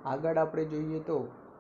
આગળ આપણે જોઈએ તો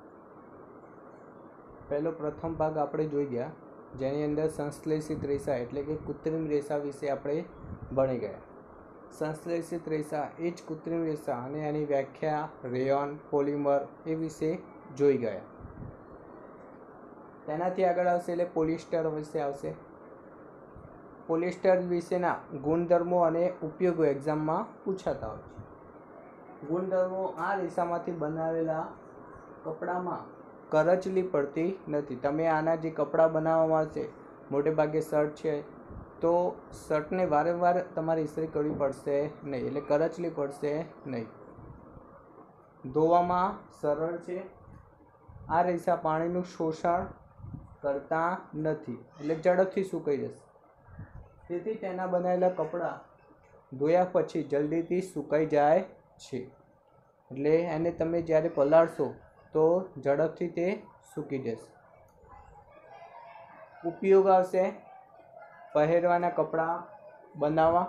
પહેલો પ્રથમ ભાગ આપણે જોઈ ગયા, જેની અંદર સંશ્લેષિત રેસા એટલે કે કૃત્રિમ રેસા વિશે આપણે ભણી ગયા. સંશ્લેષિત રેસા એ જ કૃત્રિમ રેસા અને એની વ્યાખ્યા, રેયોન, પોલિમર એ વિશે જોઈ ગયા. તેનાથી આગળ આવશે એટલે પોલિસ્ટર વિશે આવશે. પોલિસ્ટર વિશેના ગુણધર્મો અને ઉપયોગો એક્ઝામમાં પૂછાતા હોય છે. ગુણધર્મો: આ રેસામાંથી બનાવેલા કપડામાં કરચલી પડતી નથી. તમે આના જે કપડાં બનાવવામાં આવશે, મોટે ભાગે શર્ટ છે તો શર્ટને વારંવાર તમારે ઇસ્ત્રી કરવી પડશે નહીં, એટલે કરચલી પડશે નહીં. ધોવામાં સરળ છે. આ રેસા પાણીનું શોષણ કરતા નથી, એટલે ઝડપથી સુકાઈ જશે. તેથી તેના બનાવેલા કપડાં ધોયા પછી જલ્દીથી સુકાઈ જાય છે. એટલે એને તમે જ્યારે પલાળશો તો ઝડપથી તે સૂકી જશે. ઉપયોગ આવશે: પહેરવાના કપડાં બનાવવા,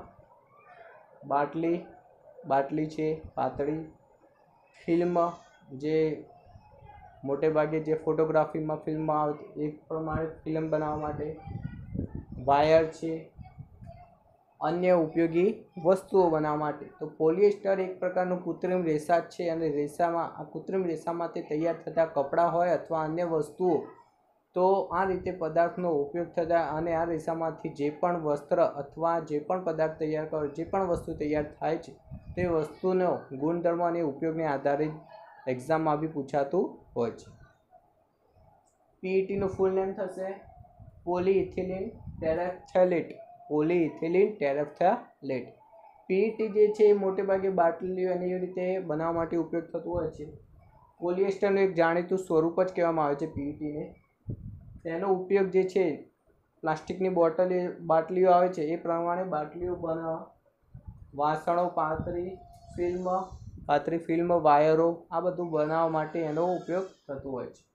બાટલી છે પાતળી, ફિલ્મ જે મોટે ભાગે જે ફોટોગ્રાફીમાં ફિલ્મ આવતી એ પ્રમાણે ફિલ્મ બનાવવા માટે, વાયર છે, અન્ય ઉપયોગી વસ્તુઓ બનાવવા માટે. તો પોલિએસ્ટર એક પ્રકારનું કૃત્રિમ રેસા છે અને આ કૃત્રિમ રેસામાંથી તૈયાર થતા કપડાં હોય અથવા અન્ય વસ્તુઓ, તો આ રીતે પદાર્થનો ઉપયોગ થતા અને આ રેસામાંથી જે પણ વસ્ત્ર અથવા જે પણ પદાર્થ તૈયાર કરો, જે પણ વસ્તુ તૈયાર થાય છે તે વસ્તુનો ગુણધર્મ અને ઉપયોગને આધારિત એક્ઝામમાં બી પૂછાતું હોય છે. પીઈટીનું ફૂલ નેમ થશે polyethylene terephthalate. Polyethylene terephthalate. PET જે છે એ મોટે ભાગે બાટલીઓ એની રીતે બનાવવા માટે ઉપયોગ થતું હોય છે. પોલિએસ્ટરનું એક જાણીતું સ્વરૂપ જ કહેવામાં આવે છે પીઈટીને. તેનો ઉપયોગ જે છે પ્લાસ્ટિકની બાટલીઓ આવે છે એ પ્રમાણે બાટલીઓ બનાવવા, વાસણો, પાતળી ફિલ્મ, વાયરો આ બધું બનાવવા માટે એનો ઉપયોગ થતો હોય છે.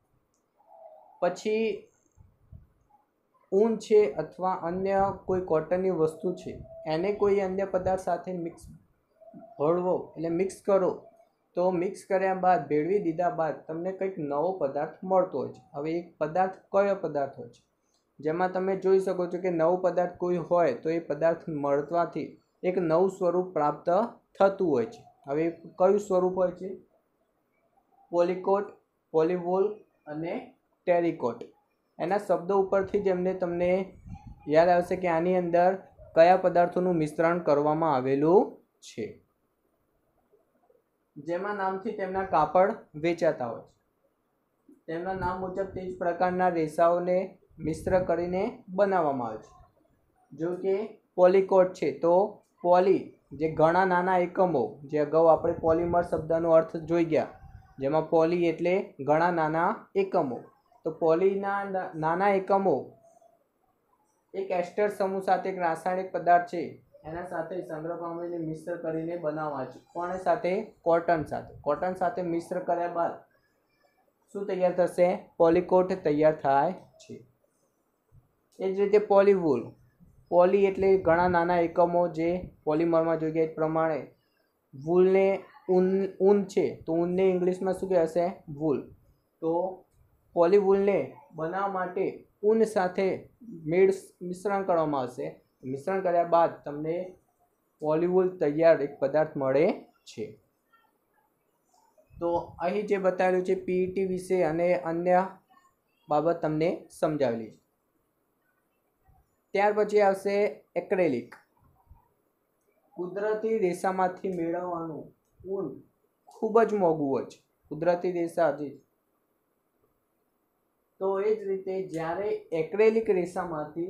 પછી ઊન છે અથવા અન્ય કોઈ કોટનની વસ્તુ છે એને કોઈ અન્ય પદાર્થ સાથે મિક્સ કરો તો મિક્સ કર્યા બાદ, ભેળવી દીધા બાદ તમને કંઈક નવો પદાર્થ મળતો હોય છે. હવે એક પદાર્થ કયો પદાર્થ હોય છે, જેમાં તમે જોઈ શકો છો કે નવો પદાર્થ કોઈ હોય તો એ પદાર્થ મળવાથી એક નવું સ્વરૂપ પ્રાપ્ત થતું હોય છે. હવે કયું સ્વરૂપ હોય છે? પોલિકોટ, પોલિવોલ અને ટેરિકોટ. એના શબ્દો ઉપરથી જ તમને યાદ આવશે કે આની અંદર કયા પદાર્થોનું મિશ્રણ કરવામાં આવેલું છે. જેમાં નામથી તેમના કાપડ વેચાતા હોય છે. તેમના નામ મુજબ તે જ પ્રકારના રેસાઓને મિશ્ર કરીને બનાવવામાં આવે છે. જો કે પોલિકોટ છે તો પોલી જે ઘણા નાના એકમો, જે અગાઉ આપણે પોલિમર શબ્દનો અર્થ જોઈ ગયા, જેમાં પોલી એટલે ઘણા નાના એકમો. તો પોલીના નાના એકમો એક એસ્ટર સમૂહ સાથે એક રાસાયણિક પદાર્થ છે એના સાથે સંગ્રહ પામીને મિશ્ર કરીને બનાવવા છે. કોની સાથે? કોટન સાથે. કોટન સાથે મિશ્ર કર્યા બાદ શું તૈયાર થશે? પોલિકોટ તૈયાર થાય છે. એ જ રીતે પોલિવૂલ. પોલી એટલે ઘણા નાના એકમો, જે પોલિમરમાં જોઈ ગયા એ પ્રમાણે. વૂલને ઊન છે તો ઊનને ઇંગ્લિશમાં શું કહેવાશે? વૂલ. તો પોલિવૂલને બનાવવા માટે ઊન સાથે મિશ્રણ કરવામાં આવશે. મિશ્રણ કર્યા બાદ તમને પોલિવૂલ તૈયાર એક પદાર્થ મળે છે. તો અહીં જે બતાવેલું છે પીઈટી વિશે અને અન્ય બાબત તમને સમજાવેલી છે. ત્યાર પછી આવશે એક્રેલિક. કુદરતી રેસામાંથી મેળવવાનું ઊન ખૂબ જ મોંઘું હોય છે. કુદરતી રેસા જે, તો એ જ રીતે જ્યારે એક્રેલિક રેસામાંથી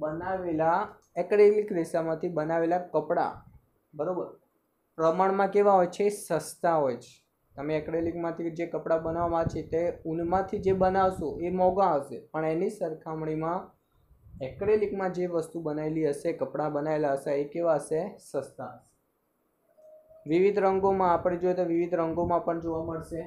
બનાવેલા કપડાં બરાબર પ્રમાણમાં કેવા હોય છે? સસ્તા હોય છે. તમે એક્રેલિકમાંથી જે કપડાં બનાવવામાં છે તે ઊનમાંથી જે બનાવશો એ મોંઘા હશે, પણ એની સરખામણીમાં એક્રેલિકમાં જે વસ્તુ બનાવેલી હશે, કપડાં બનાવેલા હશે એ કેવા હશે? સસ્તા હશે. વિવિધ રંગોમાં આપણે જોઈએ તો વિવિધ રંગોમાં પણ જોવા મળશે.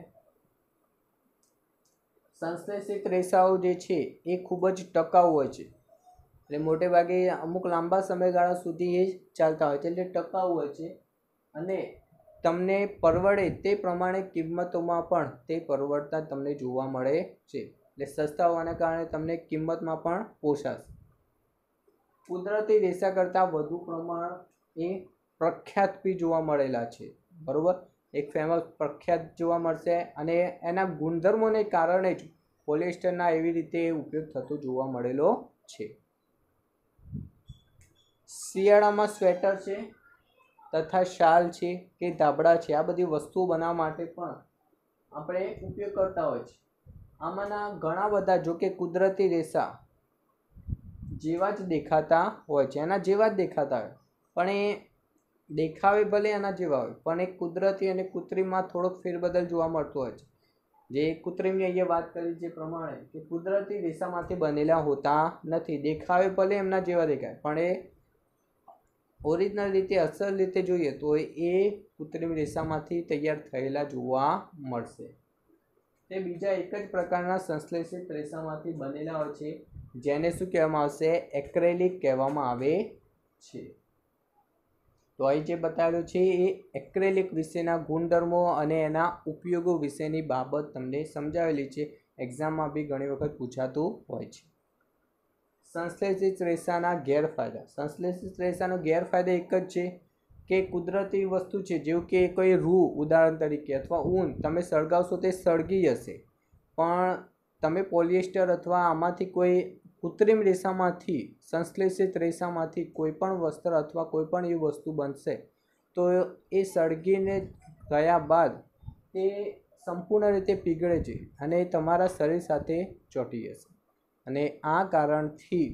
સંશ્લેષિત રેસાઓ જે છે એ ખૂબ જ ટકાઉ હોય છે, એટલે મોટે ભાગે અમુક લાંબા સમયગાળા સુધી એ ચાલતા હોય છે, એટલે ટકાઉ હોય છે. અને તમને પરવડે તે પ્રમાણે કિંમતોમાં પણ તે પરવડતા તમને જોવા મળે છે. એટલે સસ્તા હોવાને કારણે તમને કિંમતમાં પણ પોષાશે. કુદરતી રેસા કરતાં વધુ પ્રમાણ એ પ્રખ્યાત બી જોવા મળેલા છે. બરાબર, એક ફેમસ પ્રખ્યાત જોવા મળશે અને એના ગુણધર્મોને કારણે જ પોલિએસ્ટરના એવી રીતે ઉપયોગ થતો જોવા મળેલો છે. શિયાળામાં સ્વેટર છે તથા શાલ છે કે ધાબળા છે, આ બધી વસ્તુઓ બનાવવા માટે પણ આપણે ઉપયોગ કરતા હોય છે. આમાંના ઘણા બધા જો કે કુદરતી રેસા જેવા જ દેખાતા હોય છે, એના જેવા જ દેખાતા હોય, પણ એ દેખાવે ભલે એના જેવા હોય, પણ એ કુદરતી અને કૃત્રિમમાં થોડોક ફેરબદલ જોવા મળતો હોય છે. જે કૃત્રિમની અહીંયા વાત કરી જે પ્રમાણે કે કુદરતી રેસામાંથી બનેલા હોતા નથી. દેખાવે ભલે એમના જેવા દેખાય, પણ એ ઓરિજિનલ રીતે અસલ રીતે જોઈએ તો એ કૃત્રિમ રેસામાંથી તૈયાર થયેલા જોવા મળશે. તે બીજા એક જ પ્રકારના સંશ્લેષિત રેસામાંથી બનેલા હોય છે, જેને શું કહેવામાં આવશે? એક્રેલિક કહેવામાં આવે છે. તો અહીં જે બતાવેલું છે એ એક્રેલિક વિશેના ગુણધર્મો અને એના ઉપયોગો વિશેની બાબત તમને સમજાવેલી છે. એક્ઝામમાં બી ઘણી વખત પૂછાતું હોય છે. સંશ્લેષિત રેસાના ગેરફાયદા. સંશ્લેષિત રેસાનો ગેરફાયદા એક જ છે કે કુદરતી વસ્તુ છે, જેવું કે કોઈ રૂ ઉદાહરણ તરીકે અથવા ઊન તમે સળગાવશો તે સળગી જશે, પણ તમે પોલિએસ્ટર અથવા આમાંથી કોઈ કૃત્રિમ રેસામાંથી સંશ્લેષિત રેસામાંથી કોઈ પણ વસ્ત્ર અથવા કોઈ પણ એવી વસ્તુ બનશે તો એ સળગીને ગયા બાદ તે સંપૂર્ણ રીતે પીગળે છે અને તમારા શરીર સાથે ચોંટી જશે. અને આ કારણથી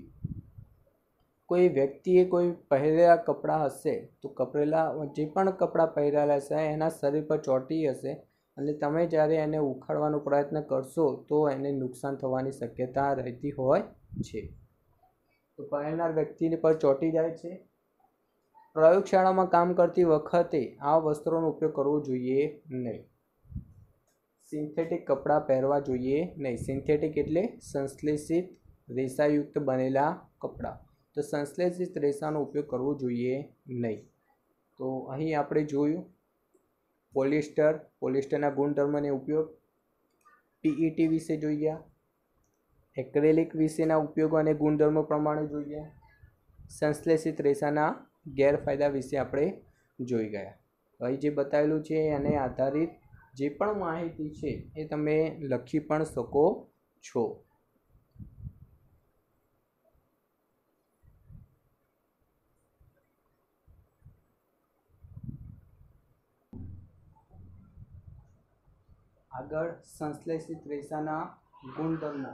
કોઈ વ્યક્તિએ કોઈ પહેરેલા કપડાં હશે તો જે પણ કપડાં પહેરેલા હશે એના શરીર પર ચોંટી હશે અને તમે જ્યારે એને ઉખાડવાનો પ્રયત્ન કરશો તો એને નુકસાન થવાની શક્યતા રહેતી હોય છે. તો પહેરનાર વ્યક્તિને પર ચોંટી જાય છે. પ્રયોગશાળામાં કામ કરતી વખતે આ વસ્ત્રોનો ઉપયોગ કરવો જોઈએ નહીં. સિન્થેટિક કપડાં પહેરવા જોઈએ નહીં. સિન્થેટિક એટલે સંશ્લેષિત રેસાયુક્ત બનેલા કપડાં. તો સંશ્લેષિત રેસાનો ઉપયોગ કરવો જોઈએ નહીં. તો અહીં આપણે જોયું પોલિએસ્ટરના ગુણધર્મને ઉપયોગ, પીઈટી વિશે જોઈએ, એક્રેલિક વિશેના ઉપયોગો અને ગુણધર્મો પ્રમાણે જોઈએ, સંશ્લેષિત રેસાના ગેરફાયદા વિશે આપણે જોઈ ગયા. અહીં જે બતાવેલું છે એને આધારિત જે પણ માહિતી છે એ તમે લખી પણ શકો છો. આગળ સંશ્લેષિત રેસાના ગુણધર્મો.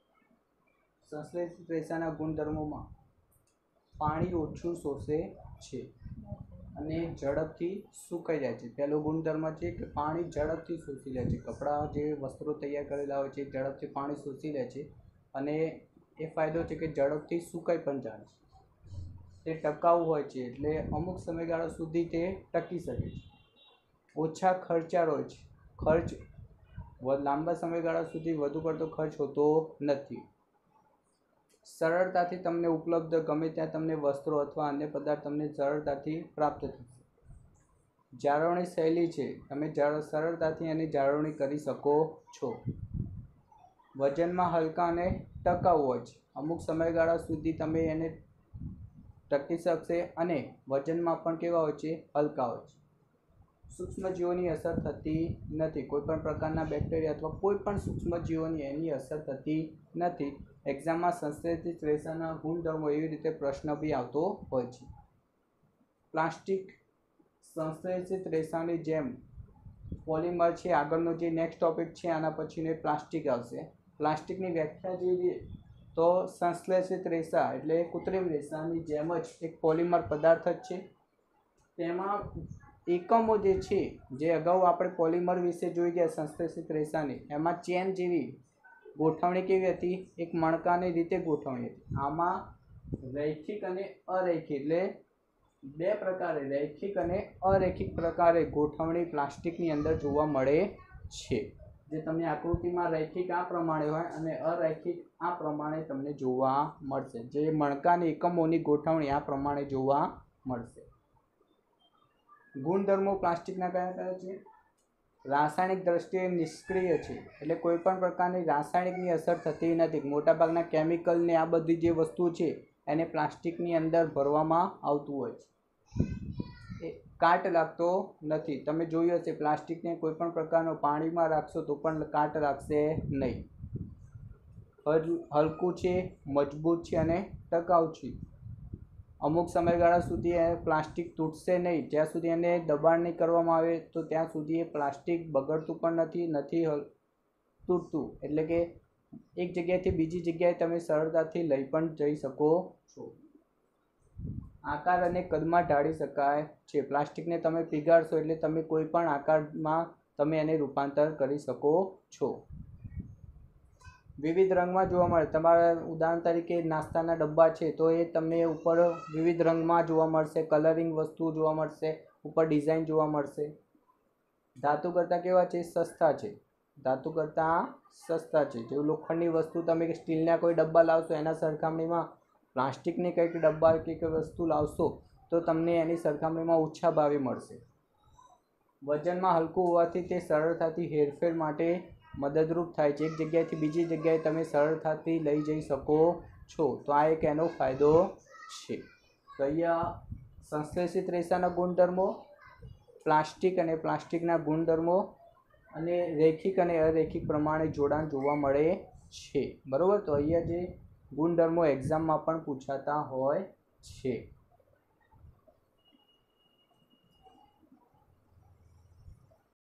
સંશ્લેષિત રેસાના ગુણધર્મોમાં પાણી ઓછું શોષે છે અને ઝડપથી સુકાઈ જાય છે. પહેલો ગુણધર્મ છે કે પાણી ઝડપથી શોષી લે છે. કપડાં જે વસ્ત્રો તૈયાર કરેલા હોય છે ઝડપથી પાણી શોષી લે છે અને એ ફાયદો છે કે ઝડપથી સુકાઈ પણ જાય છે. તે ટકાઉ હોય છે એટલે અમુક સમયગાળા સુધી તે ટકી શકે છે. ઓછા ખર્ચાળ હોય છે. ખર્ચ લાંબા સમયગાળા સુધી વધુ પડતો ખર્ચ હોતો નથી. સરળતાથી તમને ઉપલબ્ધ ગમે ત્યાં તમને વસ્ત્રો અથવા અન્ય પદાર્થ તમને સરળતાથી પ્રાપ્ત થશે. જાળવણી શૈલી છે, તમે સરળતાથી એની જાળવણી કરી શકો છો. વજનમાં હલકા અને ટકાઉ હોય છે. અમુક સમયગાળા સુધી તમે એને ટકી શકશે અને વજનમાં પણ કેવા હોય છે? હલકા હોય છે. સૂક્ષ્મજીવોની અસર થતી નથી. કોઈપણ પ્રકારના બેક્ટેરિયા અથવા કોઈ પણ સૂક્ષ્મજીવોની એની અસર થતી નથી. એક્ઝામમાં સંશ્લેષિત રેસાના ગુણધર્મો એવી રીતે પ્રશ્ન બી આવતો હોય છે. પ્લાસ્ટિક સંશ્લેષિત રેસાની જેમ પોલિમર છે. આગળનો જે નેક્સ્ટ ટોપિક છે આના પછીનો પ્લાસ્ટિક આવશે. પ્લાસ્ટિકની વ્યાખ્યા જોઈએ તો સંશ્લેષિત રેસા એટલે કૃત્રિમ રેસાની જેમ જ એક પોલિમર પદાર્થ જ છે. તેમાં એકમો જે છે, જે અગાઉ આપણે પોલિમર વિશે જોઈ ગયા સંશ્લેષિત રેસાની, એમાં ચેન જેવી ગોઠવણી કેવી હતી? એક મણકાની રીતે ગોઠવણી હતી. આમાં રૈખિક અને અરૈખિક એટલે બે પ્રકારે, રૈખિક અને અરૈખિક પ્રકારે ગોઠવણી પ્લાસ્ટિકની અંદર જોવા મળે છે. જે તમને આકૃતિમાં રૈખિક આ પ્રમાણે હોય અને અરૈખિક આ પ્રમાણે તમને જોવા મળશે. જે મણકાની એકમોની ગોઠવણી આ પ્રમાણે જોવા મળશે. ગુણધર્મો પ્લાસ્ટિકના કયા કયા છે? રાસાયણિક દ્રષ્ટિએ નિષ્ક્રિય છે, એટલે કોઈ પણ પ્રકારની રાસાયણિકની અસર થતી નથી. મોટાભાગના કેમિકલ ને આ બધી જે વસ્તુ છે એને પ્લાસ્ટિકની અંદર ભરવામાં આવતું હોય છે. એ કાટ લાગતો નથી. તમે જોયું હશે પ્લાસ્ટિકને કોઈ પણ પ્રકારનો પાણીમાં રાખશો તો પણ કાટ લાગશે નહીં. હલકું છે, મજબૂત છે અને ટકાઉ છે. અમુક સમયગાળા સુધી એ પ્લાસ્ટિક તૂટશે નહીં. જ્યાં સુધી એને દબાણ નહીં કરવામાં આવે તો ત્યાં સુધી એ પ્લાસ્ટિક બગડતું પણ નથી તૂટતું. એટલે કે એક જગ્યાએથી બીજી જગ્યાએ તમે સરળતાથી લઈ પણ જઈ શકો છો. આકાર અને કદમાં ઢાળી શકાય છે. પ્લાસ્ટિકને તમે પીગાળશો એટલે તમે કોઈ પણ આકારમાં તમે એને રૂપાંતર કરી શકો છો. વિવિધ રંગમાં જોવા મળે. તમારા ઉદાહરણ તરીકે નાસ્તાના ડબ્બા છે તો એ તમને ઉપર વિવિધ રંગમાં જોવા મળશે. કલરિંગ વસ્તુ જોવા મળશે, ઉપર ડિઝાઇન જોવા મળશે. ધાતુ કરતાં કેવા છે? સસ્તા છે. ધાતુ કરતાં સસ્તા છે. જેવું લોખંડની વસ્તુ તમે સ્ટીલના કોઈ ડબ્બા લાવશો એના સરખામણીમાં પ્લાસ્ટિકની કંઈક ડબ્બા કે વસ્તુ લાવશો તો તમને એની સરખામણીમાં ઓછા ભાવે મળશે. વજનમાં હલકું હોવાથી તે સરળતાથી હેરફેર માટે મદદરૂપ થાય છે. એક જગ્યાએથી બીજી જગ્યાએ તમે સરળતાથી લઈ જઈ શકો છો. તો આ એક એનો ફાયદો છે. તો અહીંયા સંશ્લેષિત રેસાના ગુણધર્મો, પ્લાસ્ટિક અને પ્લાસ્ટિકના ગુણધર્મો અને રેખિક અને અરેખિક પ્રમાણે જોડાણ જોવા મળે છે. બરાબર. તો અહીંયા જે ગુણધર્મો એક્ઝામમાં પણ પૂછાતા હોય છે.